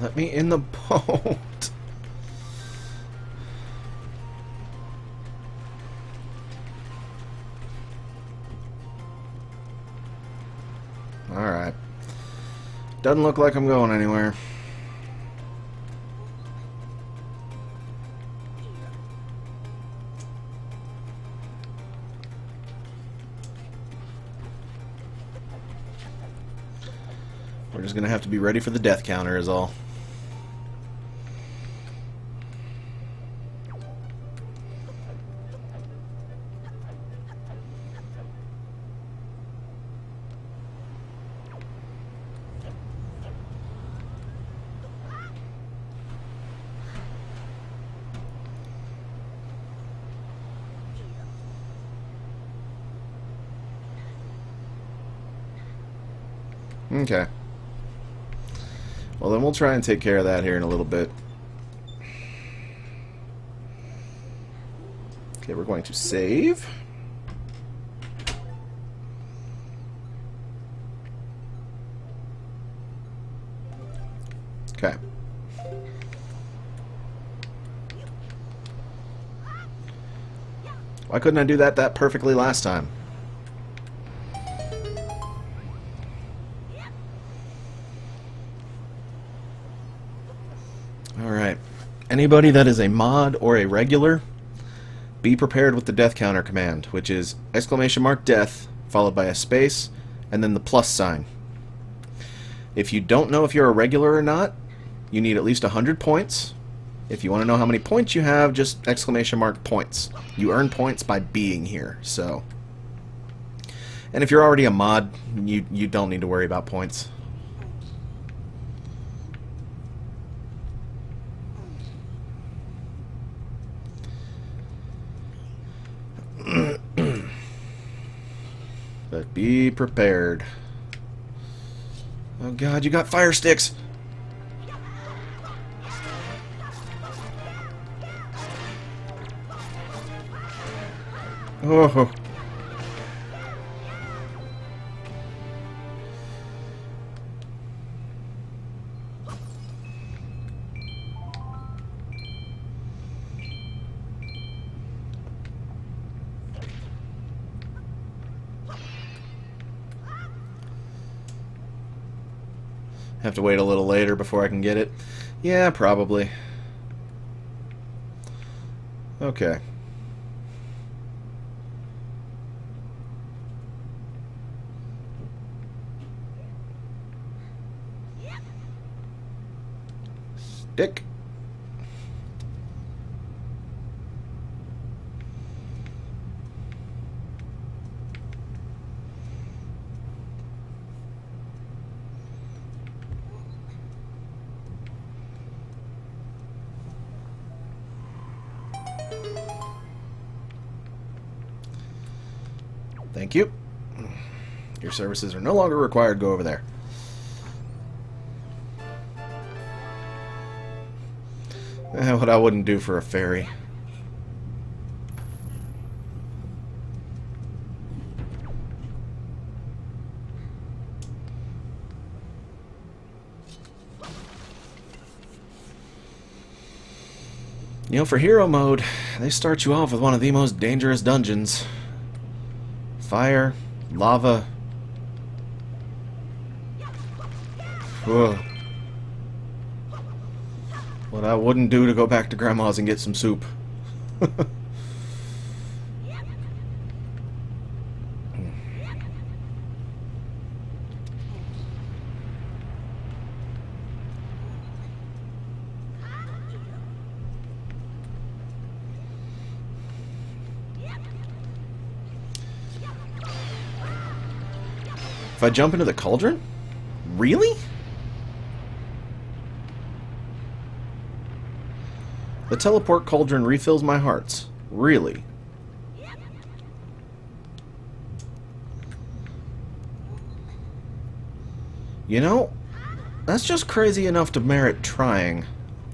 Let me in the boat. Alright. Doesn't look like I'm going anywhere. We're just gonna have to be ready for the death counter is all. Okay. Well, then we'll try and take care of that here in a little bit. Okay, we're going to save. Okay. Why couldn't I do that perfectly last time? Alright. Anybody that is a mod or a regular, be prepared with the death counter command, which is !death followed by a space and then the plus sign. If you don't know if you're a regular or not, you need at least 100 points. If you want to know how many points you have, just !points. You earn points by being here, so. And if you're already a mod, you don't need to worry about points. But be prepared. Oh god, you got fire sticks! Oh. Have to wait a little later before I can get it. Yeah, probably. Okay. Stick. Thank you. Your services are no longer required. Go over there. What I wouldn't do for a fairy. You know, for hero mode, they start you off with one of the most dangerous dungeons. Fire, lava. Ugh. What I wouldn't do to go back to Grandma's and get some soup. If I jump into the cauldron? Really? The teleport cauldron refills my hearts. Really? You know, that's just crazy enough to merit trying.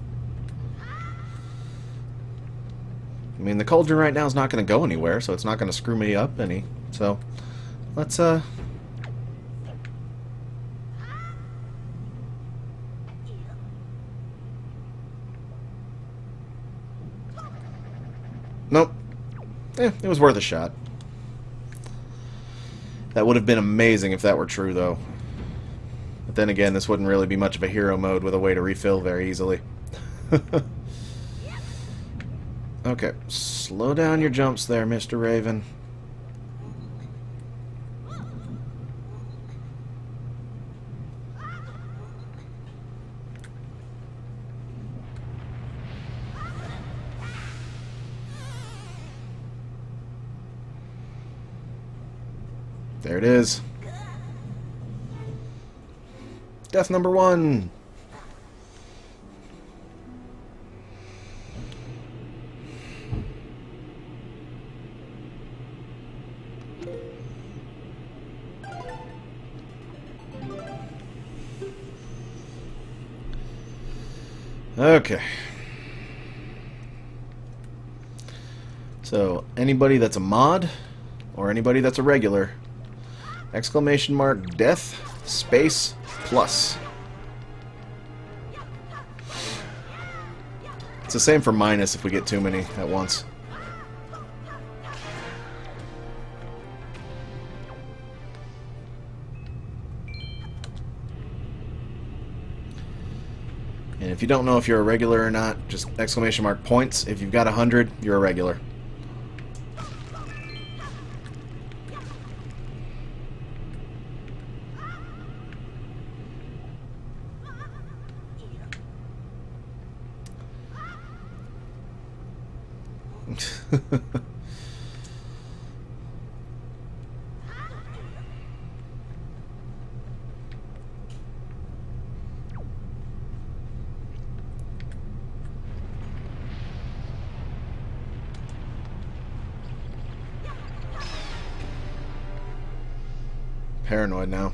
I mean, the cauldron right now is not going to go anywhere, so it's not going to screw me up any. So, let's, Nope. It was worth a shot. That would have been amazing if that were true, though. But then again, this wouldn't really be much of a hero mode with a way to refill very easily. Okay, slow down your jumps there, Mr. Raven. There it is. Death number 1. Okay. So, anybody that's a mod, or anybody that's a regular, exclamation mark death space plus. It's the same for minus if we get too many at once. And if you don't know if you're a regular or not, just exclamation mark points. If you've got 100, you're a regular. Paranoid now.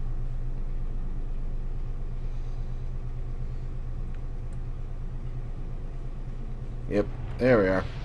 Yep, there we are.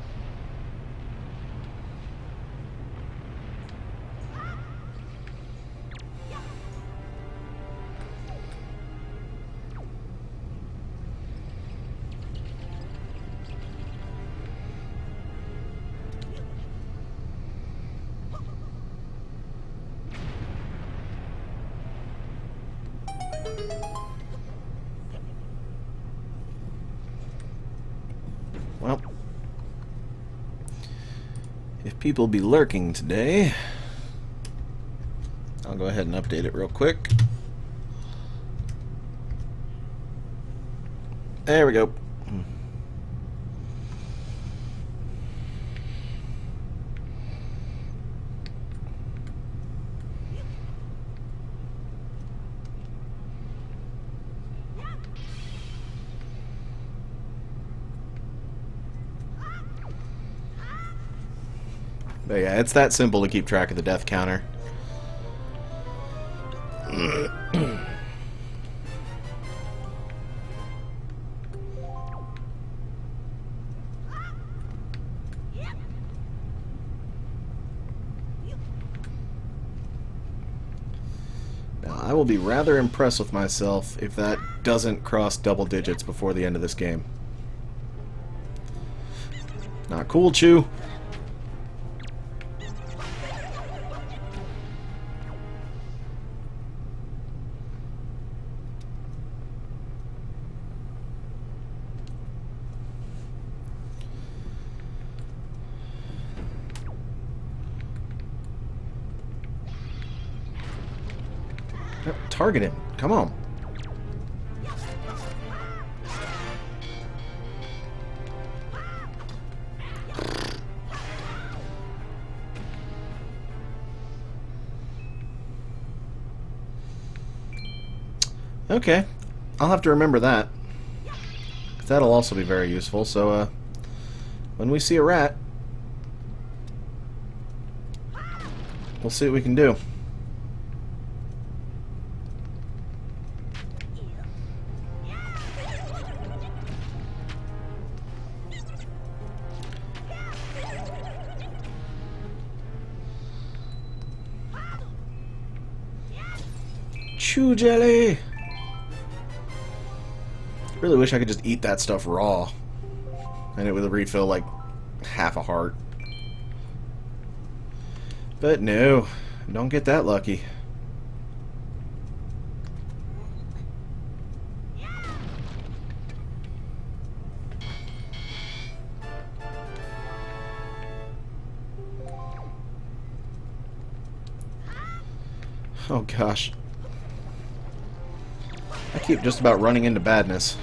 Well, if people be lurking today, I'll go ahead and update it real quick. There we go. But yeah, it's that simple to keep track of the death counter. Now, I will be rather impressed with myself if that doesn't cross double digits before the end of this game. Not cool, Chew. Target him. Come on. Okay. I'll have to remember that. That'll also be very useful, so when we see a rat, we'll see what we can do. Chew jelly! Really wish I could just eat that stuff raw. And it would refill like half a heart. But no, don't get that lucky. Oh gosh. I keep just about running into badness.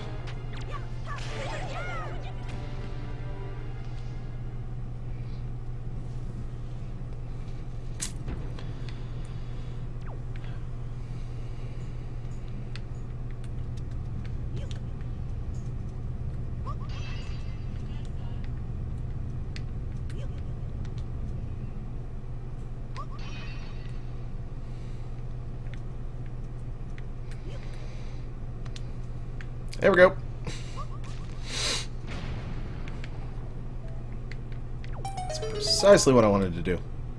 There we go. That's precisely what I wanted to do.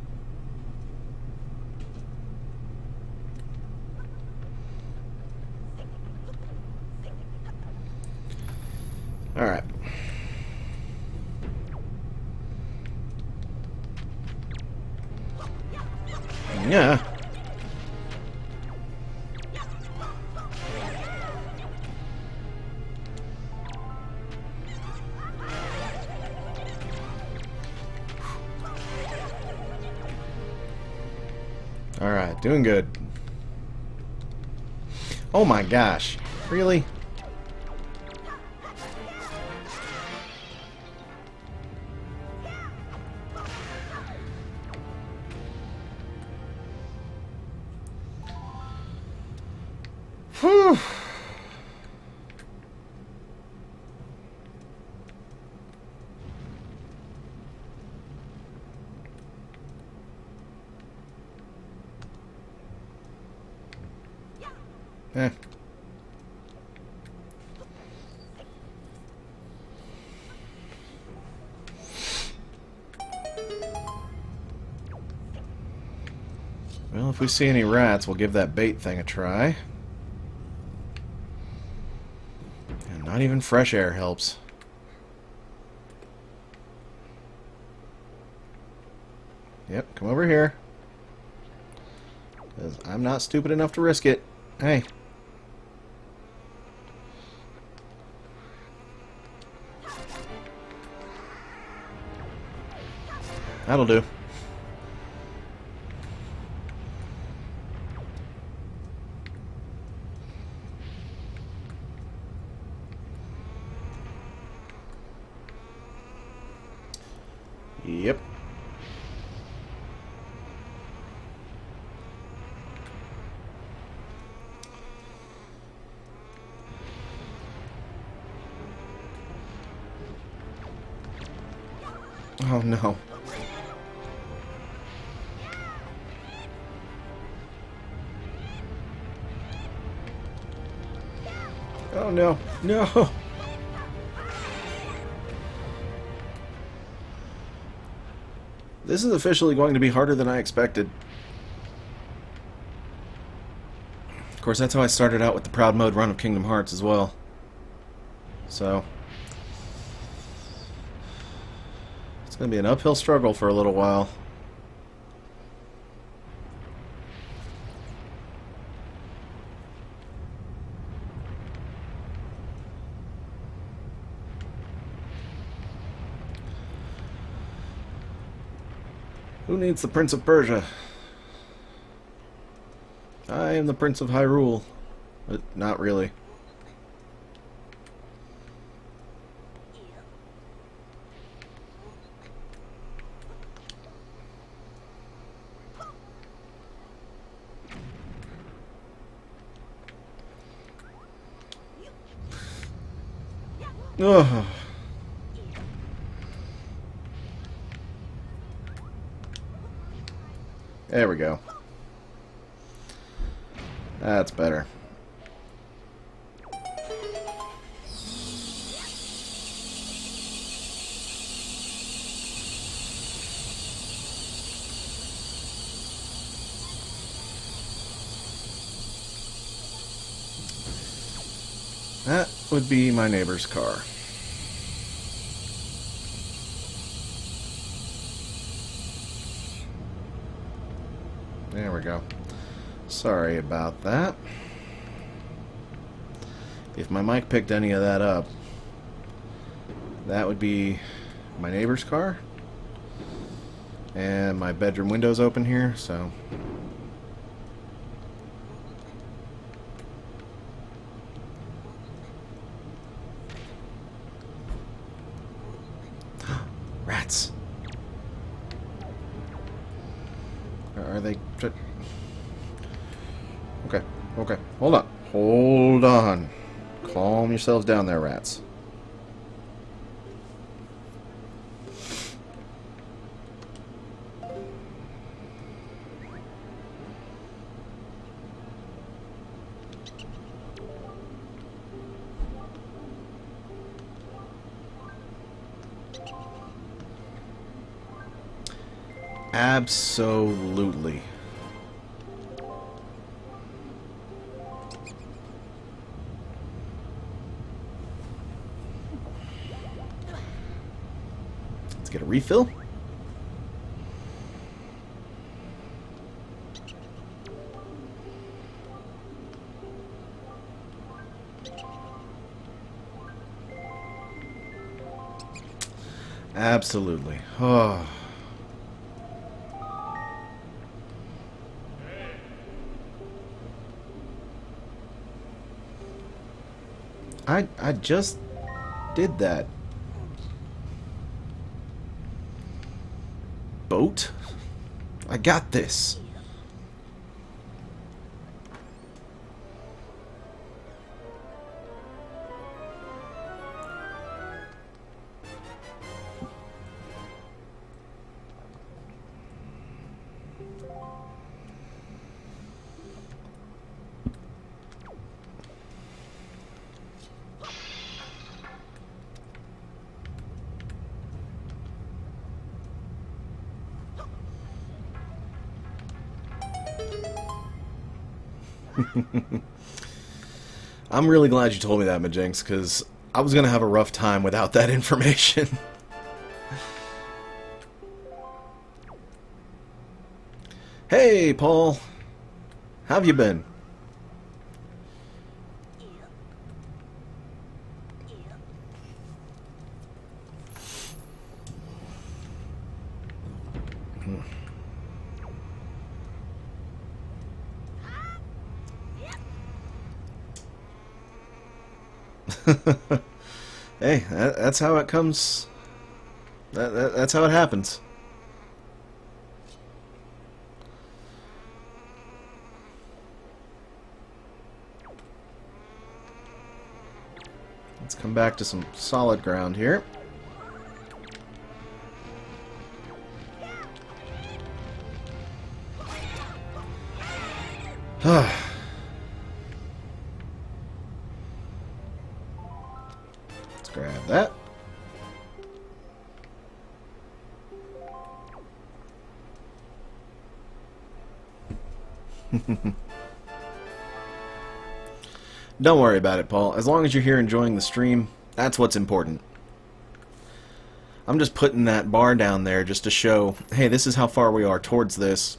Alright. Yeah. Alright, doing good. Oh my gosh. Really? Whew. Eh. Well, if we see any rats, we'll give that bait thing a try. And not even fresh air helps. Yep, come over here. 'Cause I'm not stupid enough to risk it. Hey. That'll do. Yep. Oh no. Oh no. No. This is officially going to be harder than I expected. Of course, that's how I started out with the Proud Mode run of Kingdom Hearts as well. So it's going to be an uphill struggle for a little while. Who needs the Prince of Persia? I am the Prince of Hyrule. But not really. Ugh. There we go. That's better. That would be my neighbor's car. There we go. Sorry about that. If my mic picked any of that up, that would be my neighbor's car. And my bedroom window's open here, so... Rats! Are they... Okay, okay. Hold on. Hold on. Calm yourselves down there, rats. Absolutely. Let's get a refill. Absolutely. Oh. I just did that. Boat? I got this. I'm really glad you told me that, Majinx, because I was going to have a rough time without that information. Hey, Paul. How have you been? Hey, that's how it comes. That's how it happens. Let's come back to some solid ground here. Let's grab that. Don't worry about it, Paul. As long as you're here enjoying the stream, that's what's important. I'm just putting that bar down there just to show, hey, this is how far we are towards this.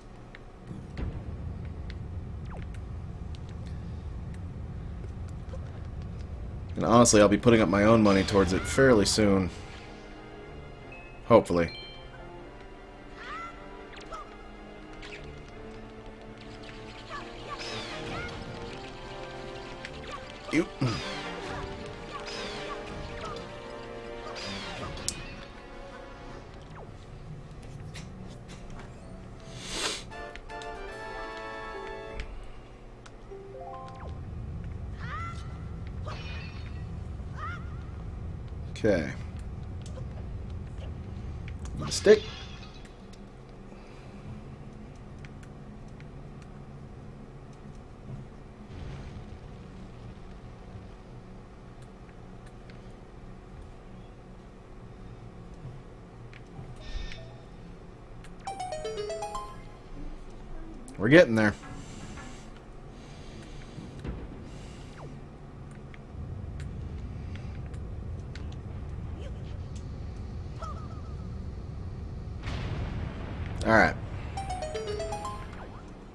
And honestly, I'll be putting up my own money towards it fairly soon. Hopefully. Ew. Okay. Need a stick. We're getting there. Alright.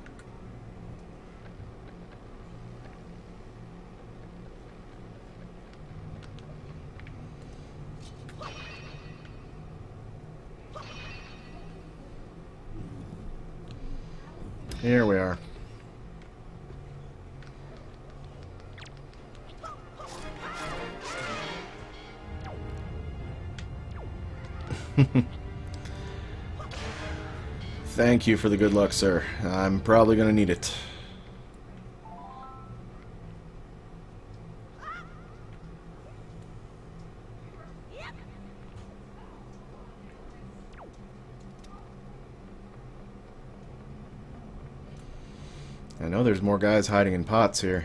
Here we are. Thank you for the good luck, sir. I'm probably going to need it. I know there's more guys hiding in pots here.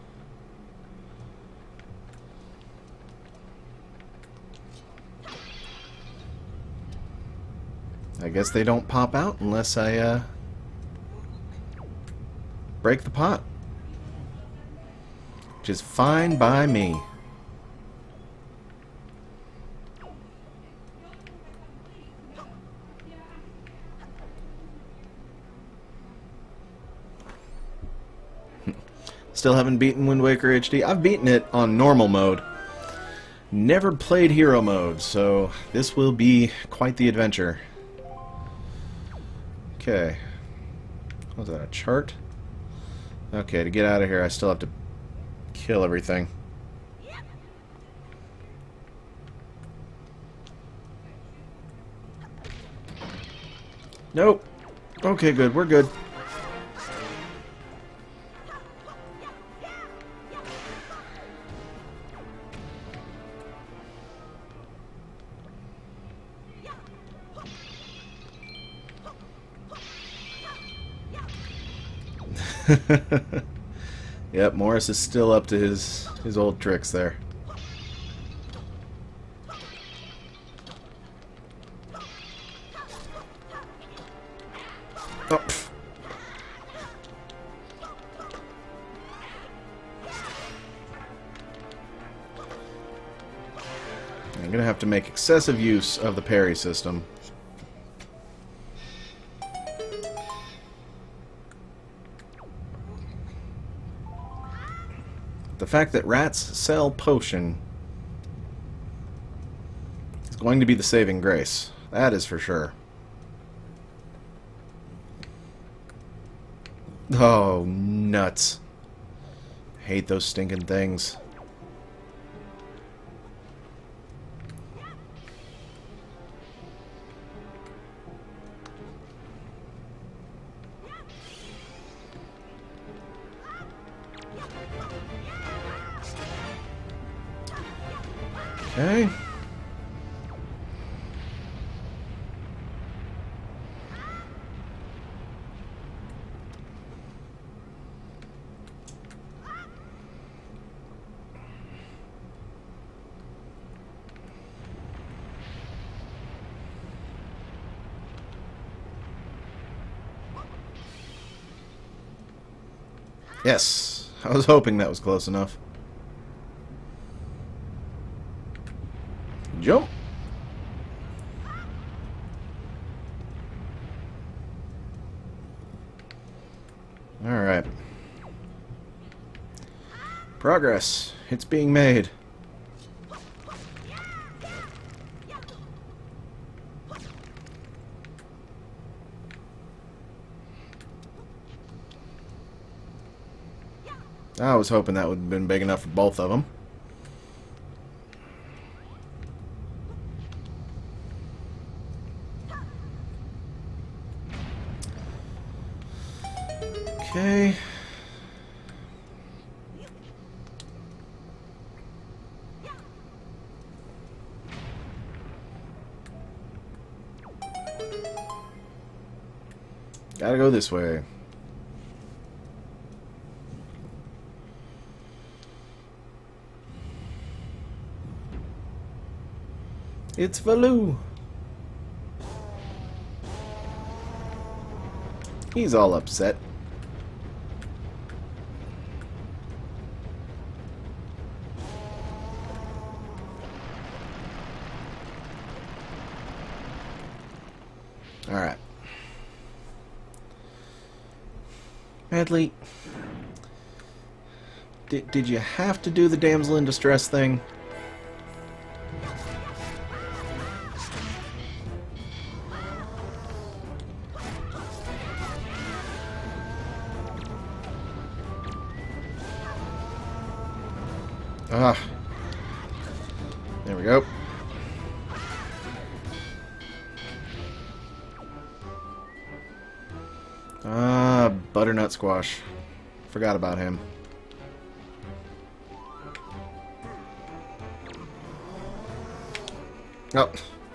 I guess they don't pop out unless I break the pot. Which is fine by me. Still haven't beaten Wind Waker HD. I've beaten it on normal mode. Never played hero mode, so this will be quite the adventure. Okay. Was that a chart? Okay, to get out of here I still have to kill everything. Nope. Okay, good. We're good. Yep, Morris is still up to his old tricks there. Oh, pff. I'm gonna have to make excessive use of the parry system. The fact that rats sell potion is going to be the saving grace. That is for sure. Oh, nuts. Hate those stinking things. Okay. Yes, I was hoping that was close enough. Jump. Alright. Progress. It's being made. I was hoping that would have been big enough for both of them. Okay. Gotta go this way. It's Valoo. He's all upset. Alright. Medli, did you have to do the damsel in distress thing? Ah. There we go. Ah, butternut squash. Forgot about him. Oh.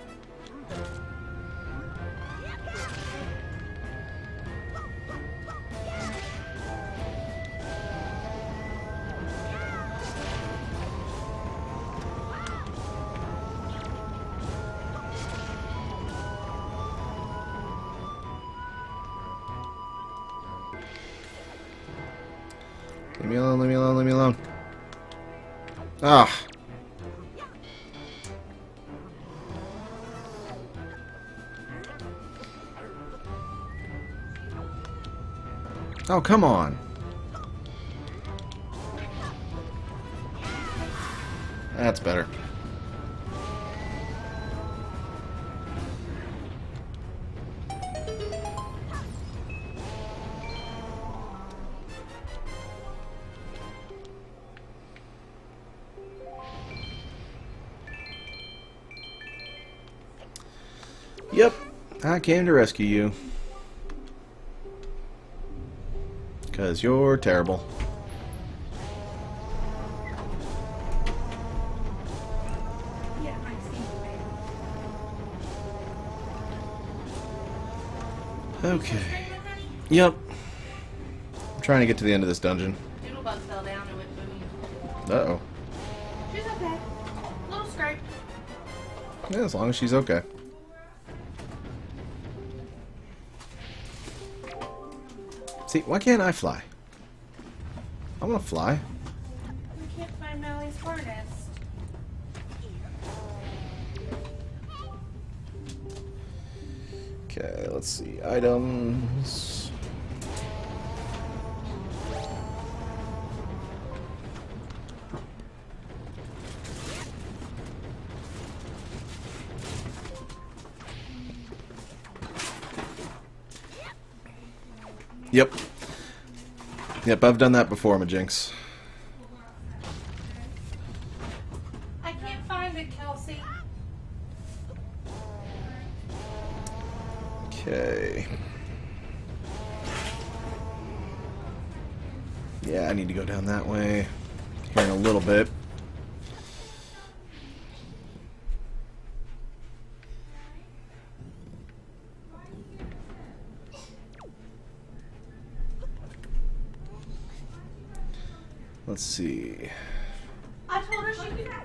Leave me alone, leave me alone, leave me alone. Ah. Oh, come on. That's better. Yep, I came to rescue you. 'Cause you're terrible. Okay. Yep. I'm trying to get to the end of this dungeon. Doodlebug fell down and went boom. Uh-oh. She's okay. Little scrape. Yeah, as long as she's okay. See, why can't I fly? I want to fly. We can't find Mally's harness. Okay, let's see. Items. Yep. Yep, I've done that before, Majinx. I can't find it, Kelsey. Okay. Yeah, I need to go down that way here in a little bit. Let's see. I told her she could.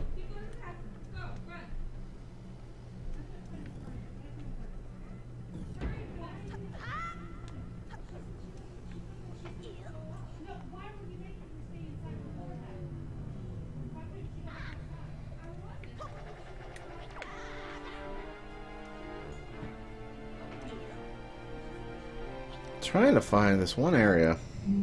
Trying to find this one area.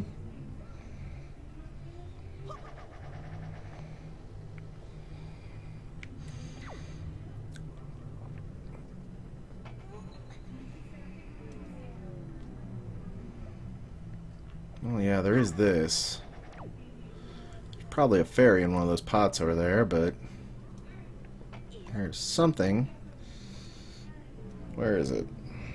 Oh yeah, there is this. There's probably a fairy in one of those pots over there, but there's something. Where is it?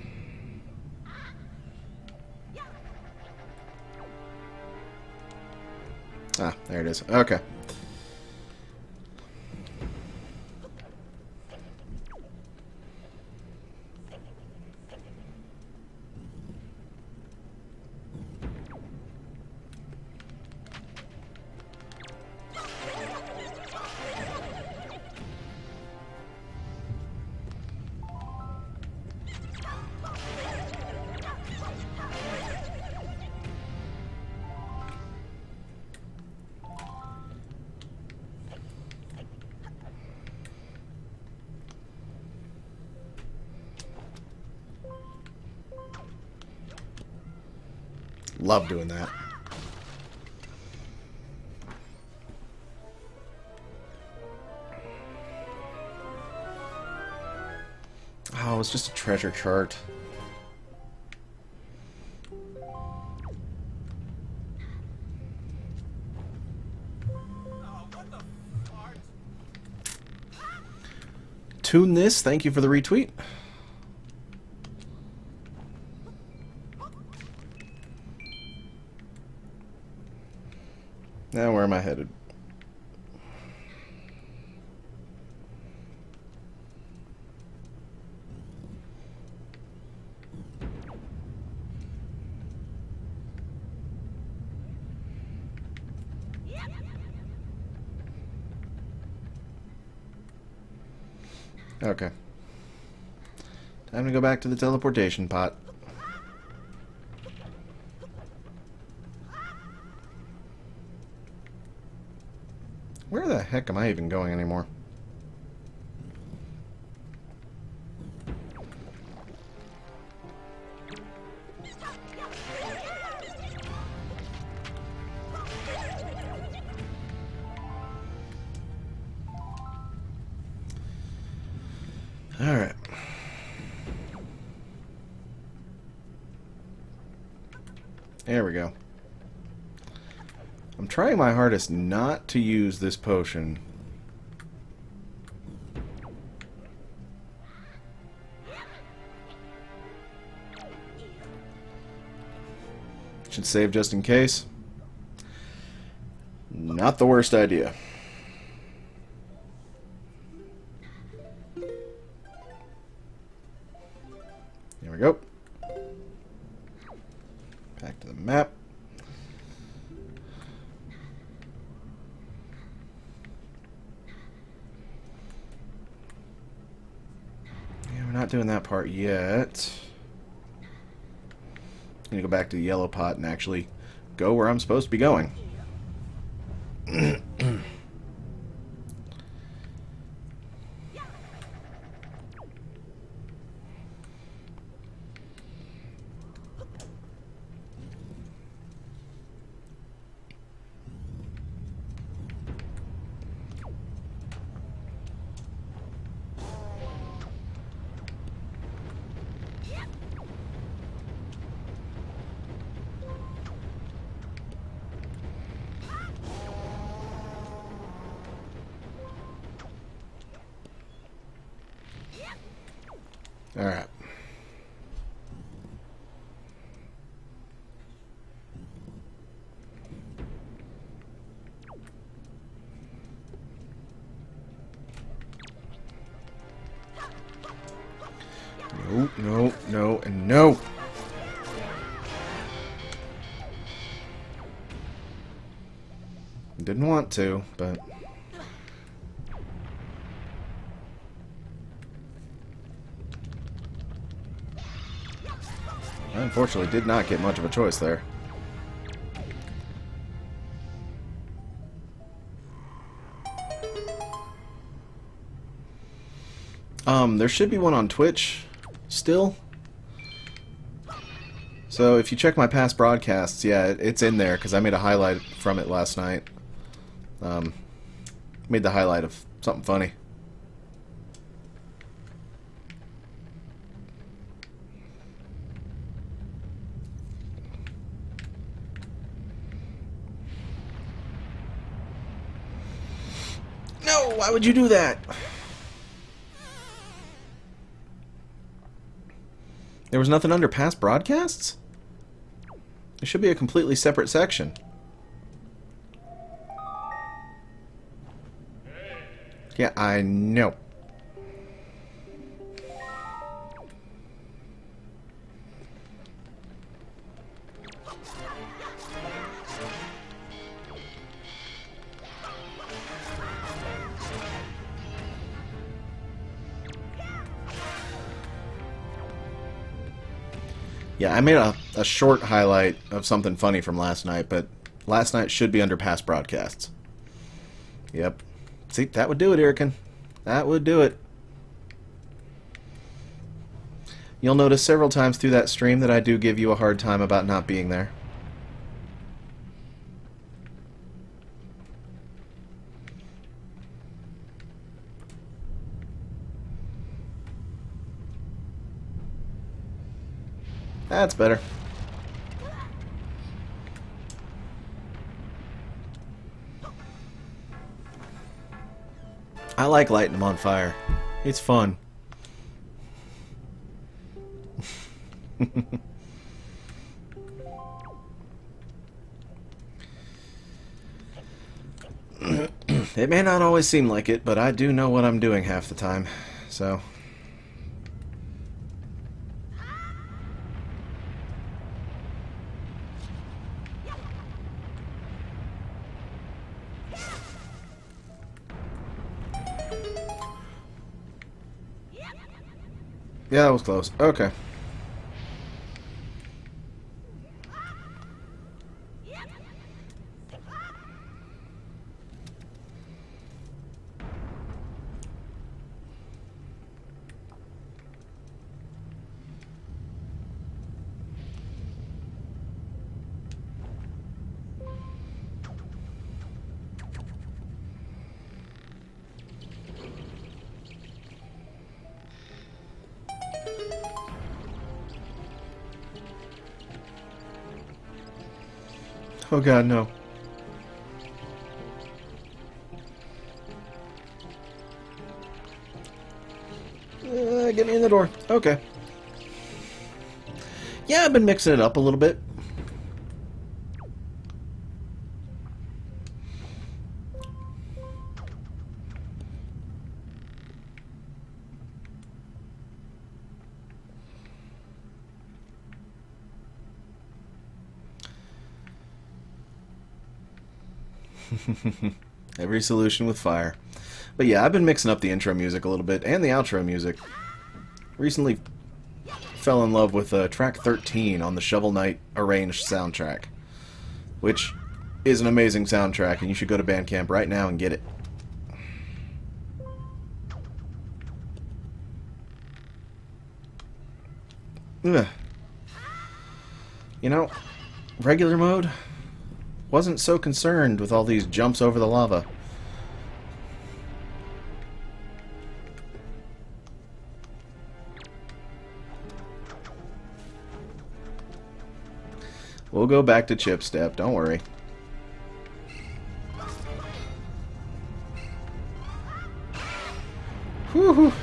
Ah, there it is. Okay. Love doing that. Oh, it's just a treasure chart. Tune This, thank you for the retweet. Now where am I headed? Okay. Time to go back to the teleportation pot. Where the heck am I even going anymore? Alright. There we go. I'm trying my hardest not to use this potion. Should save just in case. Not the worst idea. There we go. Back to the map. Yeah, we're not doing that part yet. I'm gonna go back to the yellow pot and actually go where I'm supposed to be going. Alright. No, no, no, and no! Didn't want to, but... I unfortunately did not get much of a choice there. There should be one on Twitch still. So if you check my past broadcasts, yeah, it's in there because I made a highlight from it last night. Made the highlight of something funny. No, why would you do that? There was nothing under past broadcasts? There should be a completely separate section. Yeah, I know. Yeah, I made a short highlight of something funny from last night, but last night should be under past broadcasts. Yep. See, that would do it, Irrican. That would do it. You'll notice several times through that stream that I do give you a hard time about not being there. That's better. I like lighting them on fire. It's fun. It may not always seem like it, but I do know what I'm doing half the time, so... Yeah, that was close. Okay. Oh god, no. Get me in the door. Okay. Yeah, I've been mixing it up a little bit. Every solution with fire. But yeah, I've been mixing up the intro music a little bit, and the outro music. Recently fell in love with track 13 on the Shovel Knight Arranged soundtrack, which is an amazing soundtrack, and you should go to Bandcamp right now and get it. Ugh. You know, regular mode wasn't so concerned with all these jumps over the lava. We'll go back to chip step, don't worry. Whew.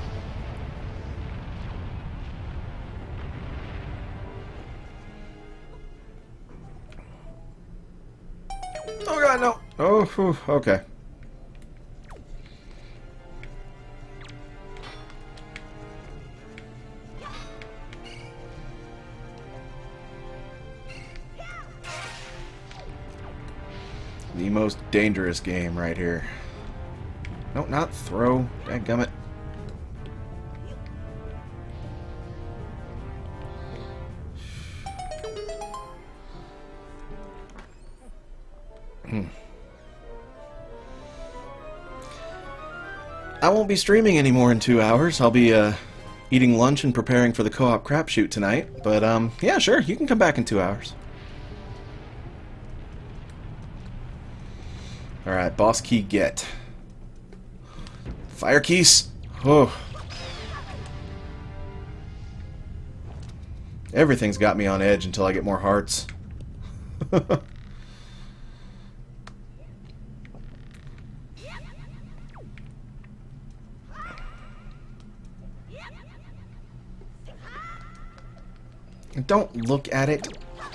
Oh god, no. Oh, whew, okay. The most dangerous game right here. No, not throw. Dadgummit. I won't be streaming anymore in 2 hours. I'll be eating lunch and preparing for the co-op crapshoot tonight. But yeah, sure, you can come back in 2 hours. Alright, boss key get. Fire keys. Oh. Everything's got me on edge until I get more hearts. Don't look at it.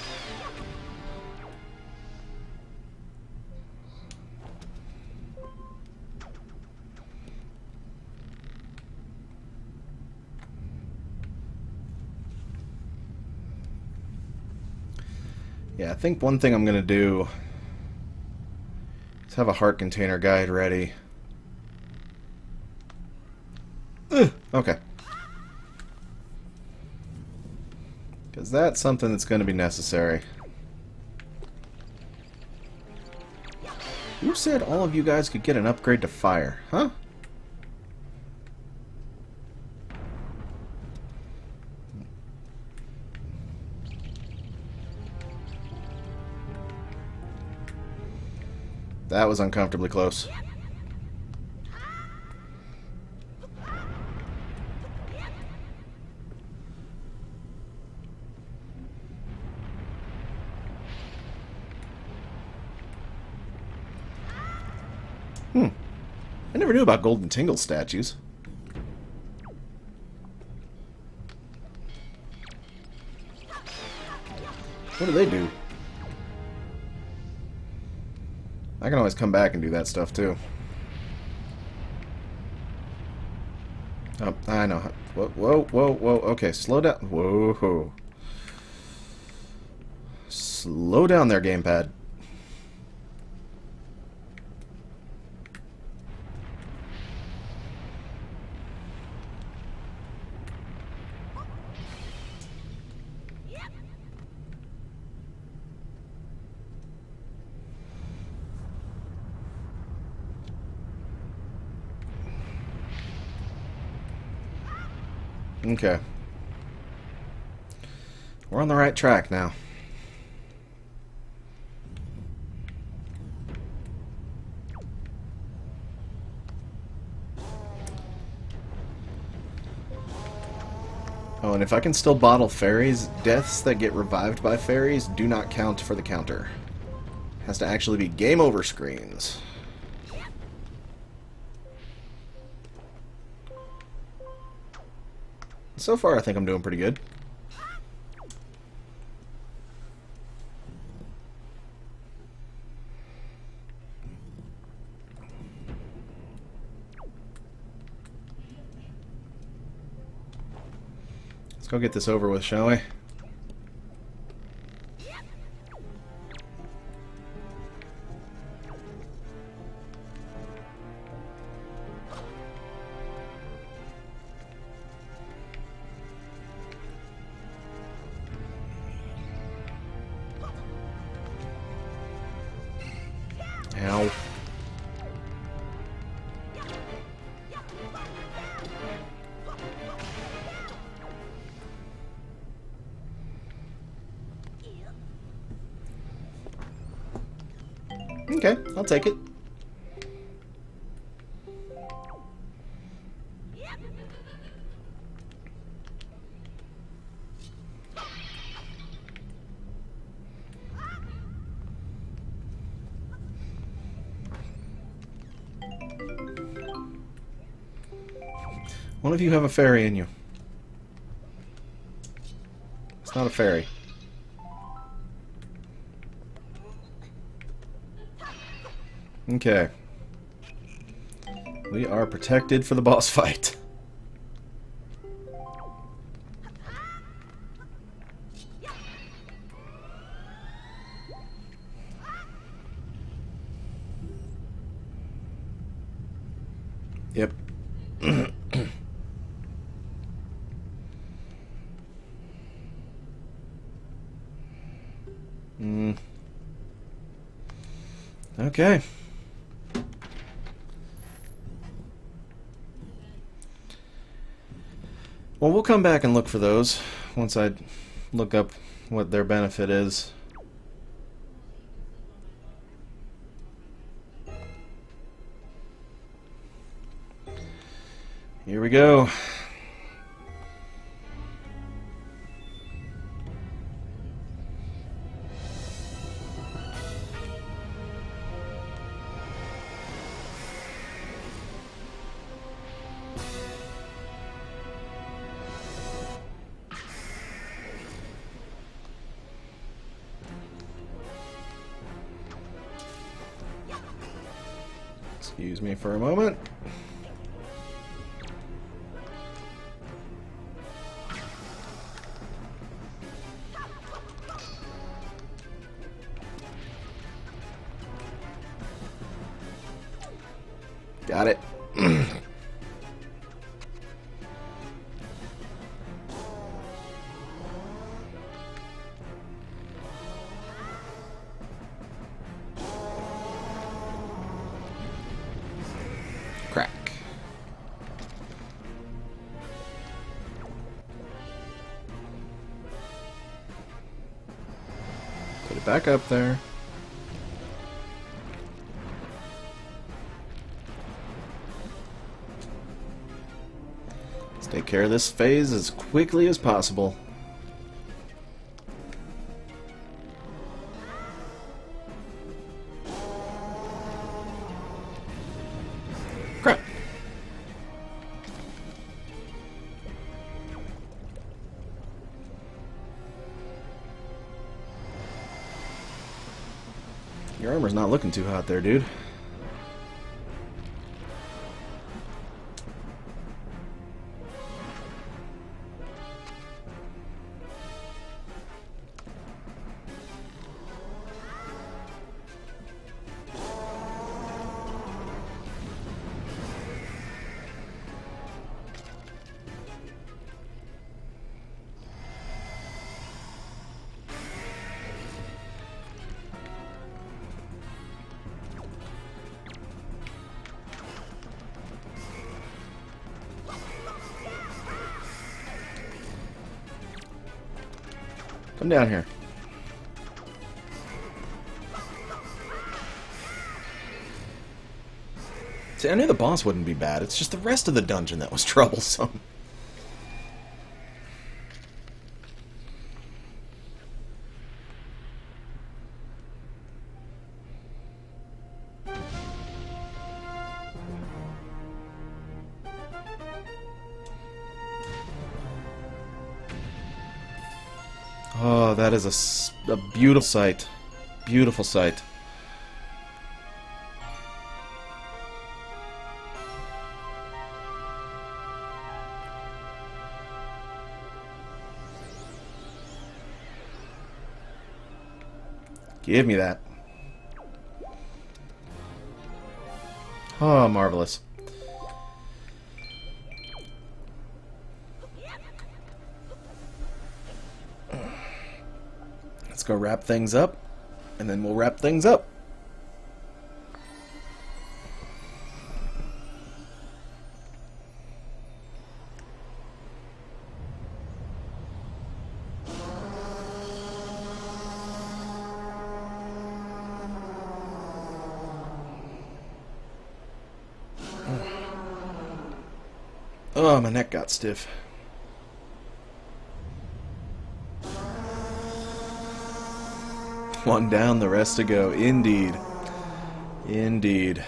Yeah, I think one thing I'm going to do is have a heart container guide ready. Ugh, okay. Because that's something that's going to be necessary. Who said all of you guys could get an upgrade to fire? Huh? That was uncomfortably close. I never knew about Golden Tingle statues. What do they do? I can always come back and do that stuff too. Oh, I know. Whoa, whoa, whoa, whoa. Okay, slow down. Whoa. Slow down there, gamepad. Okay. We're on the right track now. Oh, and if I can still bottle fairies, deaths that get revived by fairies do not count for the counter. Has to actually be game over screens. So far, I think I'm doing pretty good. Let's go get this over with, shall we? Ow. Okay, I'll take it. One of you have a fairy in you. It's not a fairy. Okay. We are protected for the boss fight. Yep. Okay. Well, we'll come back and look for those once I look up what their benefit is. Here we go. Excuse me for a moment. Got it. Crack. Put it back up there. Let's take care of this phase as quickly as possible. Crap. Your armor's not looking too hot there, dude. Come down here. See, I knew the boss wouldn't be bad. It's just the rest of the dungeon that was troublesome. Oh, that is a beautiful sight. Beautiful sight. Give me that. Oh, marvelous. Let's go wrap things up, and then we'll wrap things up. Oh, my neck got stiff. One down, the rest to go. Indeed. Indeed.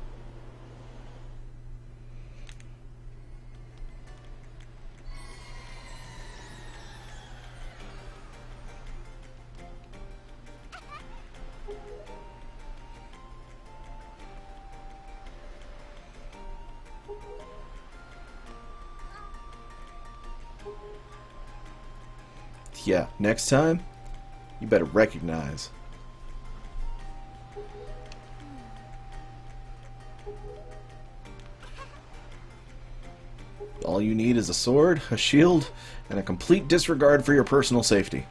Yeah, next time, you better recognize. All you need is a sword, a shield, and a complete disregard for your personal safety.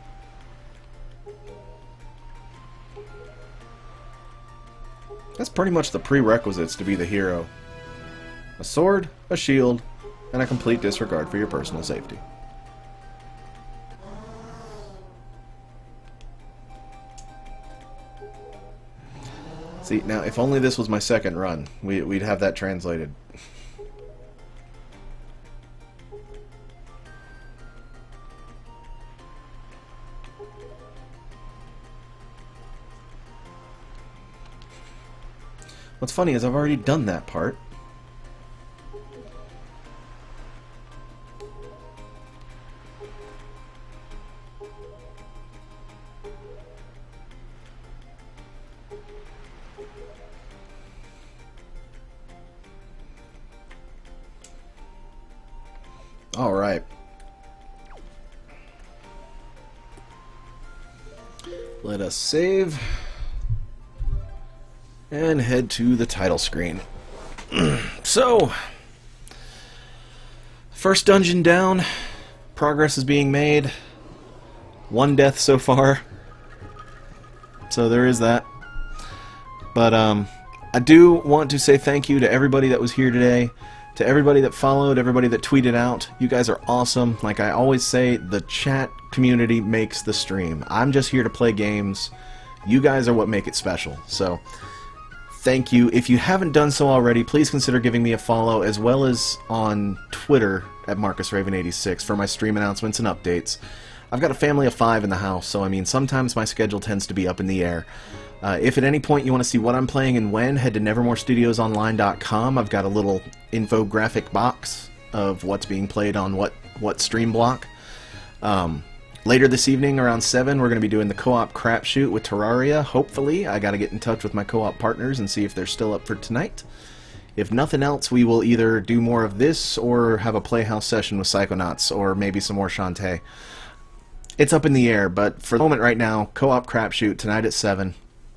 That's pretty much the prerequisites to be the hero. A sword, a shield, and a complete disregard for your personal safety. See, now, if only this was my second run, we'd have that translated. What's funny is I've already done that part. All right. Let us save and head to the title screen. So, first dungeon down. Progress is being made. 1 death so far. So there is that. But I do want to say thank you to everybody that was here today. To everybody that followed, everybody that tweeted out. You guys are awesome. Like I always say, the chat community makes the stream. I'm just here to play games. You guys are what make it special. So, thank you. If you haven't done so already, please consider giving me a follow, as well as on Twitter at MarcusRaven86 for my stream announcements and updates. I've got a family of 5 in the house, so I mean, sometimes my schedule tends to be up in the air. If at any point you want to see what I'm playing and when, head to NevermoreStudiosOnline.com. I've got a little infographic box of what's being played on what stream block. Later this evening around 7, we're going to be doing the co-op crapshoot with Terraria, hopefully. I got to get in touch with my co-op partners and see if they're still up for tonight. If nothing else, we will either do more of this or have a Playhouse session with Psychonauts, or maybe some more Shantae. It's up in the air, but for the moment right now, co-op crapshoot tonight at 7.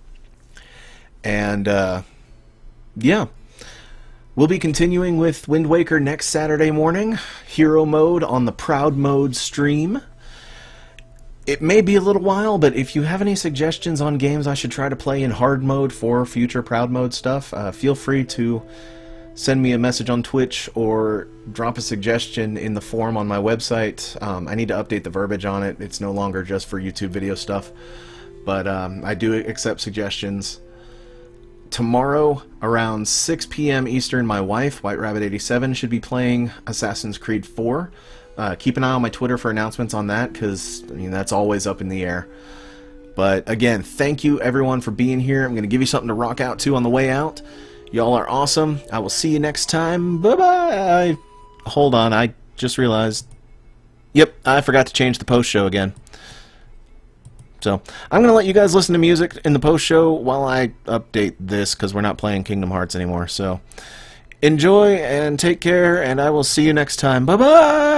And, yeah. We'll be continuing with Wind Waker next Saturday morning. Hero mode on the Proud Mode stream. It may be a little while, but if you have any suggestions on games I should try to play in hard mode for future Proud Mode stuff, feel free to send me a message on Twitch or drop a suggestion in the forum on my website. I need to update the verbiage on it. It's no longer just for YouTube video stuff, but I do accept suggestions. Tomorrow, around 6 p.m. Eastern, my wife, White Rabbit 87, should be playing Assassin's Creed 4. Keep an eye on my Twitter for announcements on that, because I mean, that's always up in the air. But again, thank you everyone for being here. I'm going to give you something to rock out to on the way out. Y'all are awesome. I will see you next time. Bye-bye. Hold on, I just realized. Yep, I forgot to change the post show again. So, I'm going to let you guys listen to music in the post show while I update this, because we're not playing Kingdom Hearts anymore. So, enjoy and take care, and I will see you next time. Bye-bye!